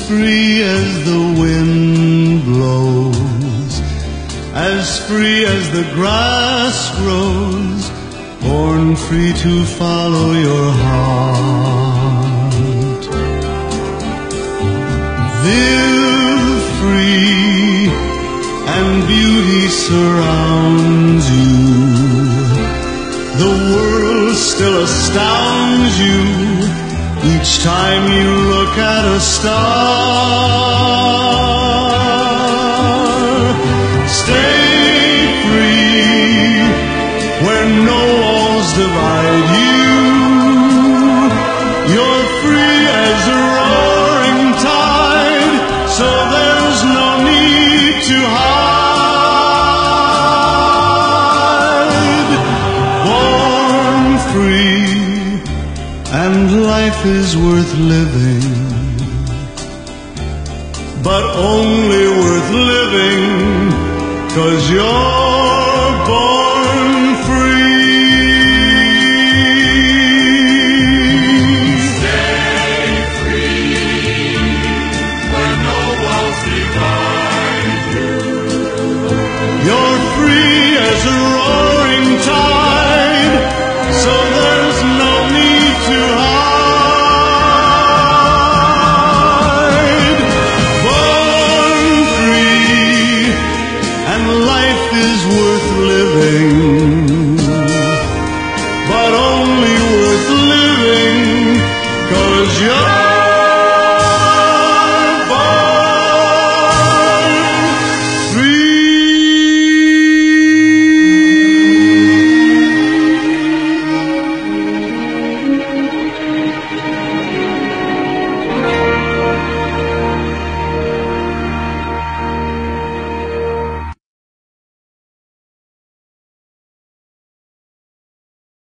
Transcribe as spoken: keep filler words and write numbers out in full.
free as the wind blows, as free as the grass grows, born free to follow your heart. Live free and beauty surrounds you. The world still astounds you each time you look at a star. Stay free where no walls divide you. You're free as a roaring tide, so there's no need to hide. Born free, and life is worth living, but only worth living 'cause you're born free. Stay free where no walls divide you. You're free as a rose.